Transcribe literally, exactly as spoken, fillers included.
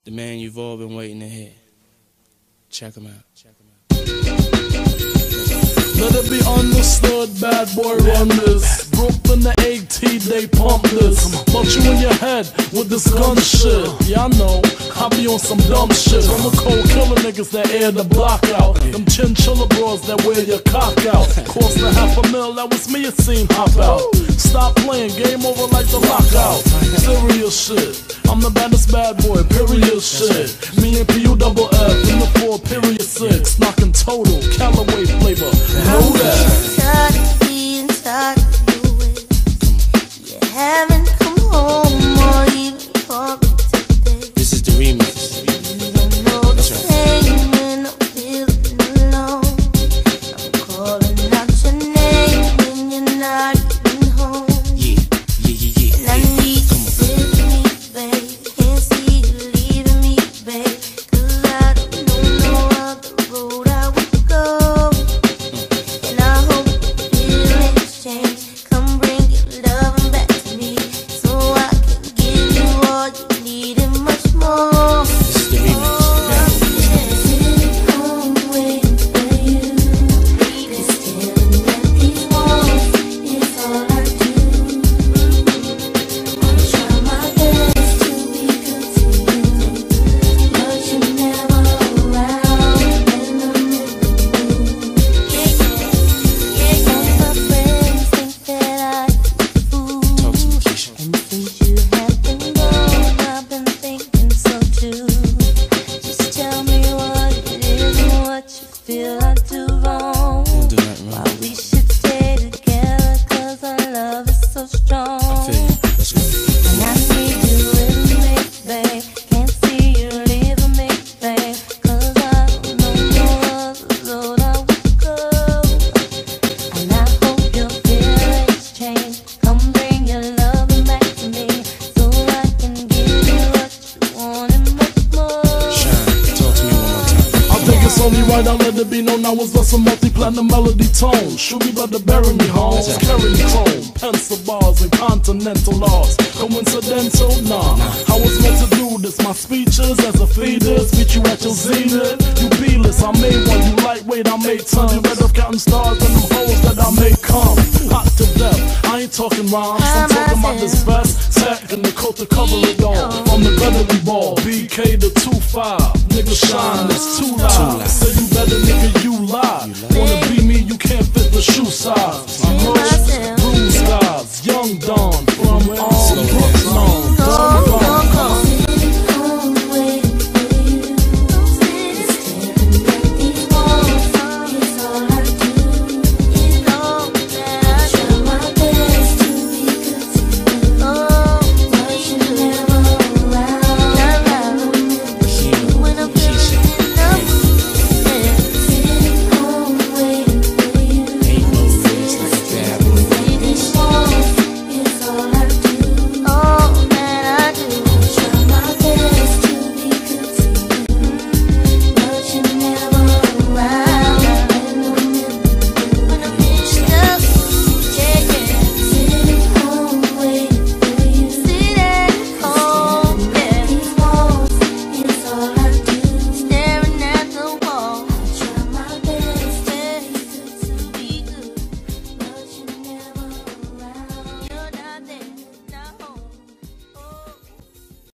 The man you've all been waiting to hear. Check him out. Check him out. Let it be understood, bad boy run this. Brooklyn the AT, they pump this. Punch you in your head with this gun shit. Yeah, I know, I be on some dumb shit. I'm a cold killer niggas that air the block out. Them chinchilla bros that wear your cock out. Cost a half a mil, that was me, it seemed hop out. Stop playing, game over like the lockout. Serious shit, I'm the baddest bad boy, period shit. Me and P U double F in the four, period six. Knocking total, Callaway flavor. Know that. Tired of being tired of doing. You haven't come home or even called me today. This is the remix. You don't know the pain when I'm feeling alone. I'm calling out your name when you're not even home. Yeah, yeah, yeah, yeah. And I need you with me, babe. Can't see you leaving me, babe. Cause I don't know no other road I would go. And I hope your feelings change. Come bring your loving back to me, so I can give you all you need and much more. This is the remix. Sitting home waiting for you. Just staring at these walls is all I do. I try my best to be good to you, but you're never around when I'm in the mood. Yeah, yeah, yeah. My friends think that I'm a fool, Talk to me, Keisha. and since you have been gone, I've been thinking so too. Just tell me what it is and what you feel I do wrong. Don't do nothing Why wrong. we should stay together, cause our love is so strong. I feel you. Let's go. And I need you with me, babe. Can't see you leaving me, babe. Cause I don't know no other road I would go. And I hope your feelings change. Come bring your loving back to me, so I can give you what you want and much more. Shyne, talk to me one more time. I think it's only right I let it be known I was less a multi-platinum melody tone. Shoot me but to bury me home. Carry me chrome, pencil bars and continental arts. Coincidental? Nah. I was meant to do this. My speeches as a feeder, speech you at your zenith. You be-less, I made one. You lightweight, I made ton. You better off counting stars and them hoes that I made come. Hot to death. I ain't talking rhymes. I'm talking about this vest, tech, and the coat to cover it all. From the gutter we ball, B K to two five. Nigga Shyne, it's too loud. Say you better, nigga, you lie. Wanna be me, you can't fit the shoe size.